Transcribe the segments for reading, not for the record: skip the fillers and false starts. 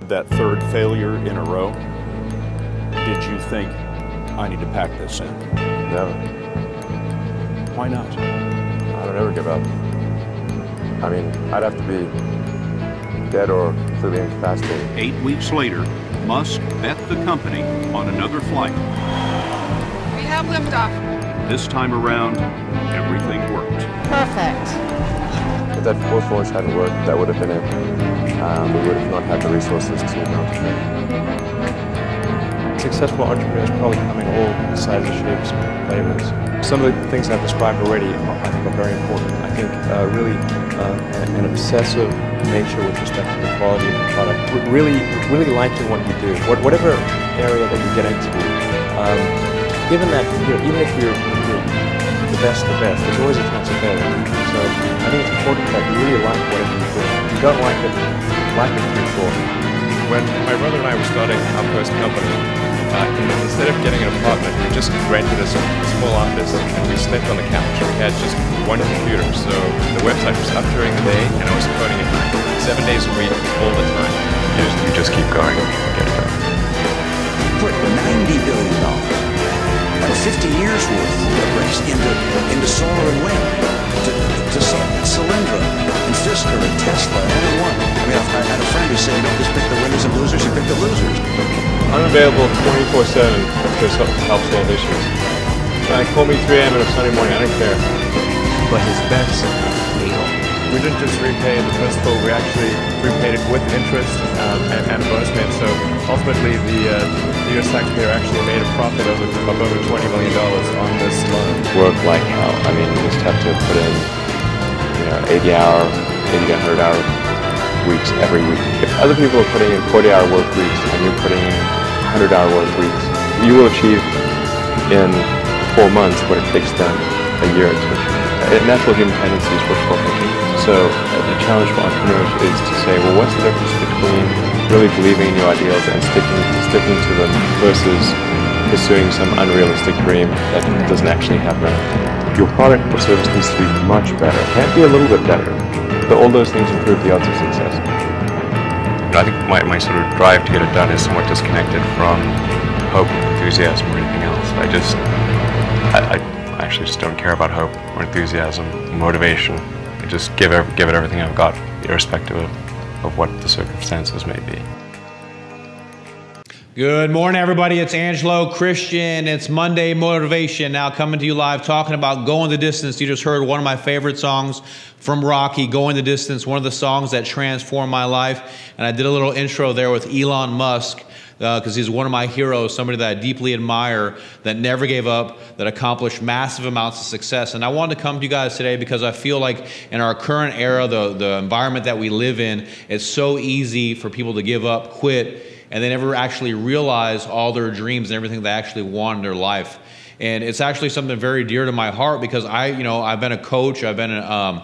that third failure in a row, did you think, I need to pack this in? Never. Why not? I don't ever give up. I mean, I'd have to be dead or completely incapacitated. 8 weeks later, Musk bet the company on another flight. We have liftoff. This time around, everything worked. Perfect. If that fourth launch hadn't worked, that would have been it. We would have not had the resources to mount it. Successful entrepreneurs probably come in all sizes, shapes, flavors. Some of the things I've described already I think are very important. I think really an obsessive nature with respect to the quality of the product. Really liking what you do, whatever area that you get into. Given that, even if you're the best, there's always a chance of failure. So I think it's important that you really like whatever you do. If you don't like it too short. When my brother and I were starting our first company, instead of getting an apartment, we just rented a small office and we slept on the couch. We had just one computer, so the website was up during the day and I was coding at night, 7 days a week, all the time. You just keep going and get it done. Put $90 billion, like 50 years worth of race into solar and wind, to Solyndra and Fisker and Tesla and everyone. I mean, I had a friend who said, you don't just pick the winners and losers, you pick the losers. I'm available 24/7 to help solve issues. Call me 3 a.m. on a Sunday morning, I don't care. But his bets paid off. We didn't just repay the principal, we actually repaid it with interest and a bonus payment. So ultimately the U.S. taxpayer actually made a profit of over $20 million on this loan. Work like hell. I mean, you just have to put in, 80 to 100 hour weeks every week. If other people are putting in 40-hour work weeks and you're putting in 100-hour work weeks, you will achieve in 4 months what it takes them a year to achieve. Natural human tendency is wishful thinking. So the challenge for entrepreneurs is to say, well, what's the difference between really believing in your ideals and sticking to them versus pursuing some unrealistic dream that doesn't actually happen? Your product or service needs to be much better. It can't be a little bit better. But all those things improve the odds of success. I think my sort of drive to get it done is somewhat disconnected from hope, enthusiasm, or anything else. I actually just don't care about hope or enthusiasm, motivation. I just give it everything I've got, irrespective of what the circumstances may be. Good morning, everybody. It's Angelo, Christian. It's Monday Motivation. Now coming to you live, talking about Going the Distance. You just heard one of my favorite songs from Rocky, Going the Distance, one of the songs that transformed my life. And I did a little intro there with Elon Musk, because he's one of my heroes, somebody that I deeply admire, that never gave up, that accomplished massive amounts of success. And I wanted to come to you guys today because I feel like in our current era, the environment that we live in, it's so easy for people to give up, quit, and they never actually realize all their dreams and everything they actually want in their life. And it's actually something very dear to my heart because I've been a coach, I've been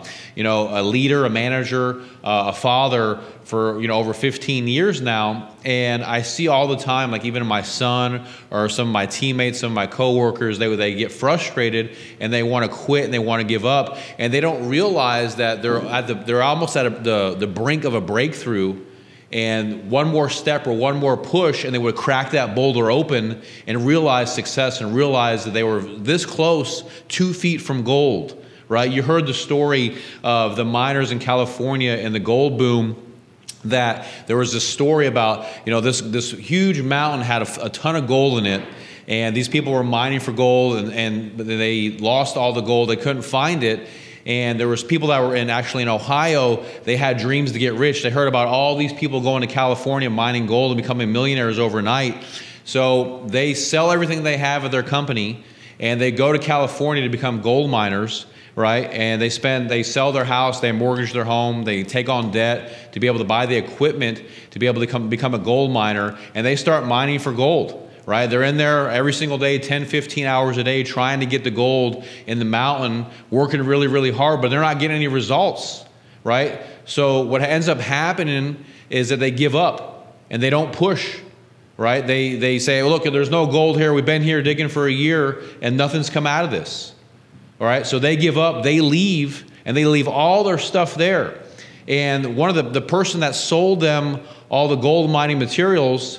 a leader, a manager, a father for over 15 years now, and I see all the time, like even my son or some of my teammates, some of my coworkers, they get frustrated and they want to quit and they want to give up, and they don't realize that they're almost at the brink of a breakthrough. And one more step or one more push and they would crack that boulder open and realize success and realize that they were this close, 2 feet from gold, right? You heard the story of the miners in California and the gold boom, that there was this story about, this huge mountain had a ton of gold in it, and these people were mining for gold and they lost all the gold, they couldn't find it. And there was people that were actually in Ohio, they had dreams to get rich. They heard about all these people going to California, mining gold and becoming millionaires overnight. So they sell everything they have at their company and they go to California to become gold miners, right? And they sell their house, they mortgage their home, they take on debt to be able to buy the equipment to be able to become a gold miner, and they start mining for gold. Right? They're in there every single day, 10, 15 hours a day, trying to get the gold in the mountain, working really, really hard, but they're not getting any results, right? So what ends up happening is that they give up and they don't push, right? They say, well, look, there's no gold here. We've been here digging for a year and nothing's come out of this, all right? So they give up, they leave, and they leave all their stuff there. And one of the person that sold them all the gold mining materials,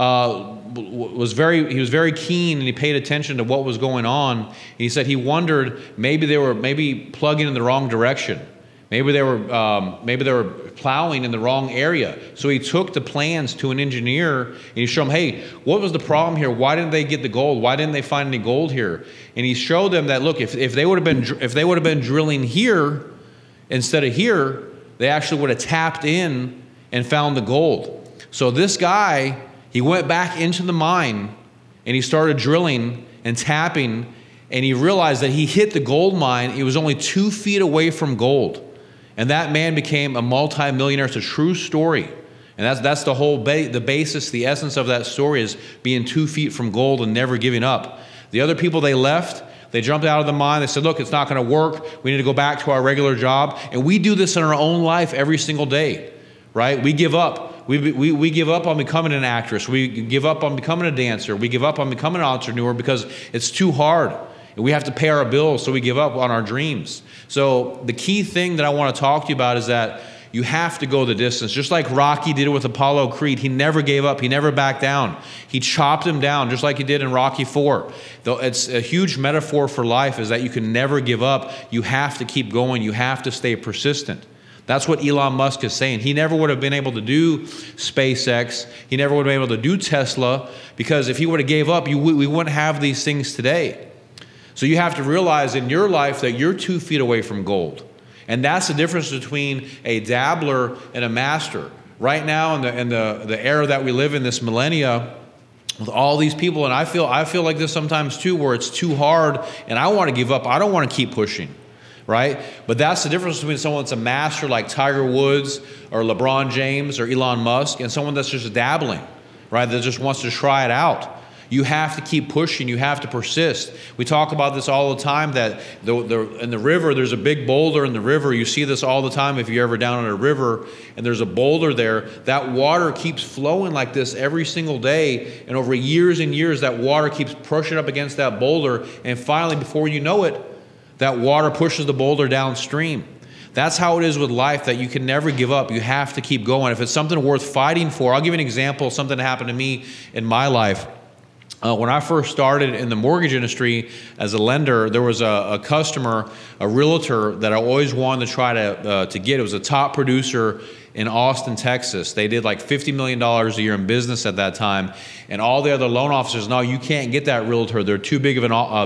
he was very keen, and he paid attention to what was going on. And he said he wondered maybe they were plugging in the wrong direction. Maybe they were plowing in the wrong area. So he took the plans to an engineer and he showed him, hey, what was the problem here? Why didn't they get the gold? Why didn't they find any gold here? And he showed them that, look, if they would have been drilling here instead of here, they actually would have tapped in and found the gold. So this guy, he went back into the mine and he started drilling and tapping, and he realized that he hit the gold mine. It was only 2 feet away from gold. And that man became a multi-millionaire. It's a true story. And that's the whole the basis, the essence of that story is being 2 feet from gold and never giving up. The other people, they left. They jumped out of the mine. They said, look, it's not going to work. We need to go back to our regular job. And we do this in our own life every single day, right? We give up. We give up on becoming an actress. We give up on becoming a dancer. We give up on becoming an entrepreneur because it's too hard. And we have to pay our bills, so we give up on our dreams. So the key thing that I want to talk to you about is that you have to go the distance. Just like Rocky did it with Apollo Creed. He never gave up. He never backed down. He chopped him down just like he did in Rocky IV. Though it's a huge metaphor for life is that you can never give up. You have to keep going. You have to stay persistent. That's what Elon Musk is saying. He never would have been able to do SpaceX. He never would have been able to do Tesla, because if he would have gave up, we wouldn't have these things today. So you have to realize in your life that you're 2 feet away from gold. And that's the difference between a dabbler and a master. Right now in the era that we live in, this millennia, with all these people, and I feel like this sometimes too, where it's too hard and I want to give up. I don't want to keep pushing, right? But that's the difference between someone that's a master like Tiger Woods or LeBron James or Elon Musk and someone that's just dabbling, right? That just wants to try it out. You have to keep pushing. You have to persist. We talk about this all the time, that in the river, there's a big boulder in the river. You see this all the time if you're ever down on a river and there's a boulder there. That water keeps flowing like this every single day. And over years and years, that water keeps pushing up against that boulder. And finally, before you know it, that water pushes the boulder downstream. That's how it is with life, that you can never give up. You have to keep going. If it's something worth fighting for, I'll give you an example of something that happened to me in my life. When I first started in the mortgage industry as a lender, there was a customer, a realtor that I always wanted to try to get. It was a top producer in Austin, Texas. They did like $50 million a year in business at that time. And all the other loan officers, no, you can't get that realtor. They're too big of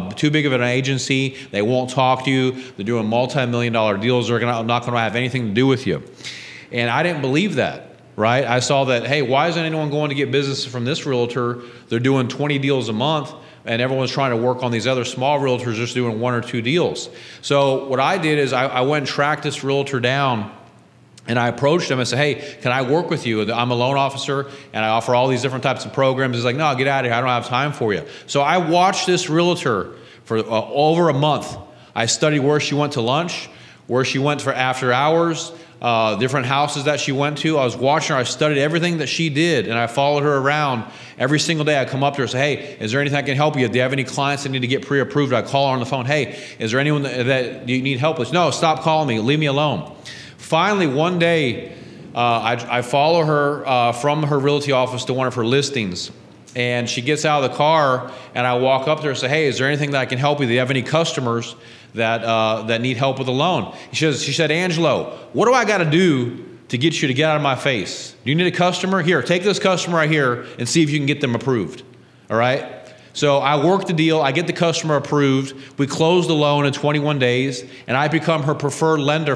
an agency. They won't talk to you. They're doing multi-million-dollar deals. They're not going to have anything to do with you. And I didn't believe that. Right? I saw that, hey, why isn't anyone going to get business from this realtor? They're doing 20 deals a month, and everyone's trying to work on these other small realtors just doing 1 or 2 deals. So what I did is I went and tracked this realtor down, and I approached him and said, hey, can I work with you? I'm a loan officer, and I offer all these different types of programs. He's like, no, get out of here. I don't have time for you. So I watched this realtor for over a month. I studied where she went to lunch, where she went for after hours, different houses that she went to. I was watching her. I studied everything that she did, and I followed her around every single day. I come up to her and say, hey, is there anything I can help you? Do you have any clients that need to get pre-approved? I call her on the phone. Hey, is there anyone that you need help with? No, stop calling me. Leave me alone. Finally, one day, I follow her from her realty office to one of her listings. And she gets out of the car, and I walk up to her and say, hey, is there anything that I can help you? Do you have any customers that need help with a loan? She said, Angelo, what do I got to do to get you to get out of my face? Do you need a customer? Here, take this customer right here and see if you can get them approved. All right? So I work the deal. I get the customer approved. We close the loan in 21 days, and I become her preferred lender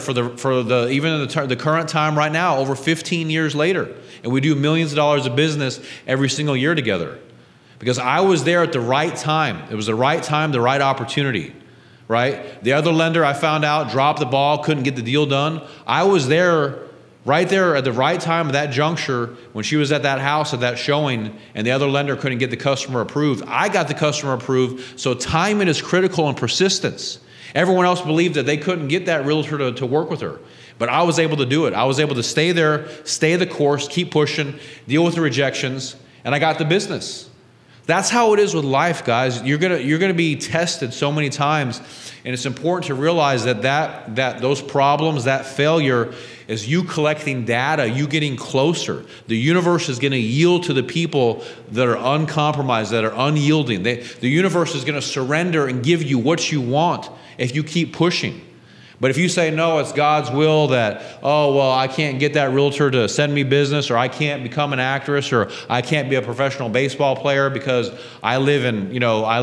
even the current time right now, over 15 years later. And we do millions of dollars of business every single year together. Because I was there at the right time. It was the right time, the right opportunity. Right? The other lender, I found out, dropped the ball, couldn't get the deal done. I was there, right there at the right time at that juncture when she was at that house at that showing, and the other lender couldn't get the customer approved. I got the customer approved. So timing is critical, and persistence. Everyone else believed that they couldn't get that realtor to work with her. But I was able to do it. I was able to stay there, stay the course, keep pushing, deal with the rejections, and I got the business. That's how it is with life, guys. You're gonna be tested so many times, and it's important to realize that those problems, that failure, is you collecting data, you getting closer. The universe is going to yield to the people that are uncompromised, that are unyielding. The universe is going to surrender and give you what you want if you keep pushing. But if you say, no, it's God's will that, oh, well, I can't get that realtor to send me business, or I can't become an actress, or I can't be a professional baseball player because I live in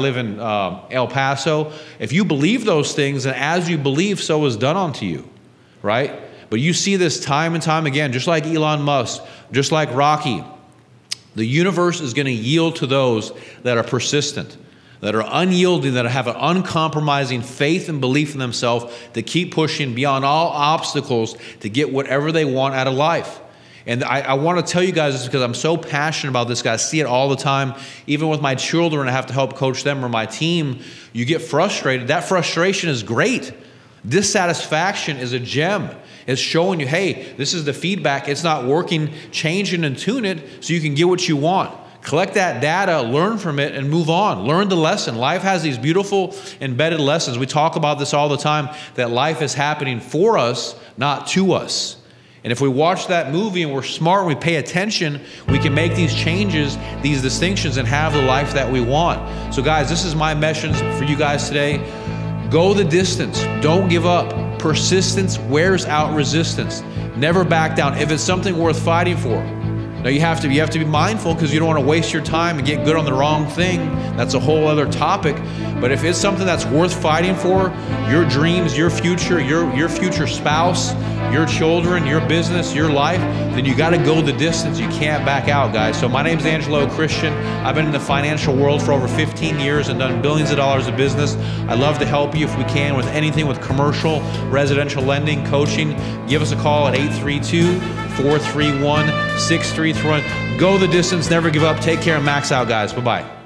El Paso. If you believe those things, and as you believe, so is done unto you, right? But you see this time and time again, just like Elon Musk, just like Rocky. The universe is going to yield to those that are persistent, that are unyielding, that have an uncompromising faith and belief in themselves, to keep pushing beyond all obstacles to get whatever they want out of life. And I want to tell you guys this because I'm so passionate about this, guys. I see it all the time. Even with my children, I have to help coach them, or my team. You get frustrated. That frustration is great. Dissatisfaction is a gem. It's showing you, hey, this is the feedback. It's not working. Change it and tune it so you can get what you want. Collect that data, learn from it, and move on. Learn the lesson. Life has these beautiful embedded lessons. We talk about this all the time, that life is happening for us, not to us. And if we watch that movie and we're smart and we pay attention, we can make these changes, these distinctions, and have the life that we want. So guys, this is my message for you guys today. Go the distance. Don't give up. Persistence wears out resistance. Never back down if it's something worth fighting for. Now you have to be mindful, because you don't want to waste your time and get good on the wrong thing. That's a whole other topic. But if it's something that's worth fighting for, your dreams, your future spouse, your children, your business, your life, then you got to go the distance. You can't back out, guys. So my name's Angelo Christian. I've been in the financial world for over 15 years and done billions of dollars of business. I'd love to help you if we can with anything with commercial, residential lending, coaching. Give us a call at 832-431-6331. Go the distance, never give up. Take care and max out, guys. Bye-bye.